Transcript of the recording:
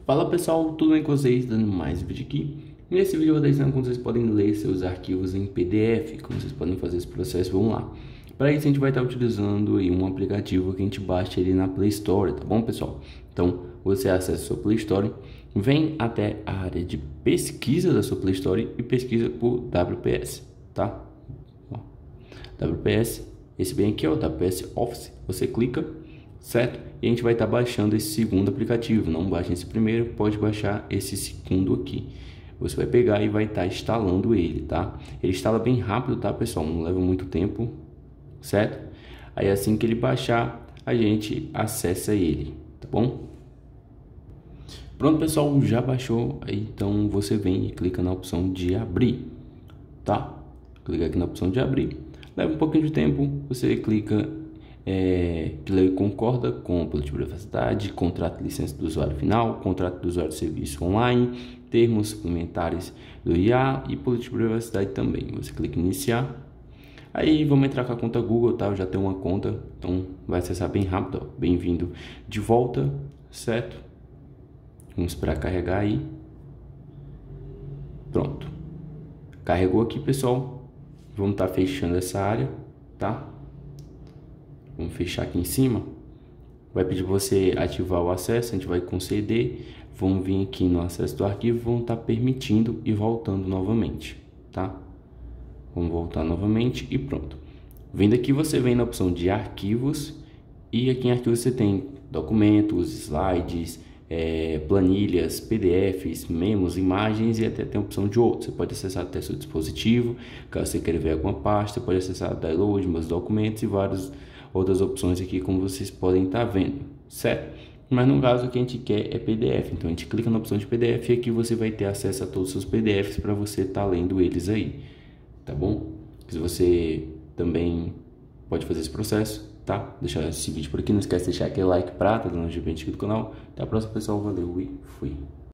Fala pessoal, tudo bem com vocês? Dando mais um vídeo aqui. Nesse vídeo eu vou estar ensinando como vocês podem ler seus arquivos em PDF, como vocês podem fazer esse processo. Vamos lá. Para isso a gente vai estar utilizando aí um aplicativo que a gente baixa ele na Play Store, tá bom pessoal? Então você acessa a sua Play Store, vem até a área de pesquisa da sua Play Store e pesquisa por WPS, tá? WPS, esse bem aqui é o WPS Office, você clica, certo? E a gente vai estar baixando esse segundo aplicativo. Não baixe esse primeiro, pode baixar esse segundo aqui. Você vai pegar e vai estar instalando ele, tá? Ele instala bem rápido, tá pessoal? Não leva muito tempo, certo? Aí assim que ele baixar, a gente acessa ele, tá bom? Pronto pessoal, já baixou, aí então você vem e clica na opção de abrir, tá? Clica aqui na opção de abrir, leva um pouquinho de tempo, você clica que ele concorda com a política de privacidade, contrato de licença do usuário final, contrato do usuário de serviço online, termos suplementares do IA e política de privacidade também. Você clica em iniciar, aí vamos entrar com a conta Google, tá? Eu já tenho uma conta, então vai acessar bem rápido, ó. Bem-vindo de volta, certo? Vamos esperar carregar aí. Pronto. Carregou aqui, pessoal. Vamos estar fechando essa área, tá? Vamos fechar aqui em cima. Vai pedir para você ativar o acesso, a gente vai conceder. Vamos vir aqui no acesso do arquivo, vamos estar permitindo e voltando novamente, tá? Vamos voltar novamente e pronto. Vindo aqui você vem na opção de arquivos e aqui em arquivos você tem documentos, slides, planilhas, PDFs, memos, imagens e até tem a opção de outros. Você pode acessar até seu dispositivo, caso você queira ver alguma pasta, pode acessar download, meus documentos e várias outras opções aqui, como vocês podem estar vendo, certo? Mas no caso o que a gente quer é PDF, então a gente clica na opção de PDF e aqui você vai ter acesso a todos os seus PDFs para você estar lendo eles aí, tá bom? Se você também pode fazer esse processo, tá? Deixar esse vídeo por aqui, não esquece de deixar aquele like prata, dando um inscrito no canal. Até a próxima pessoal, valeu e fui!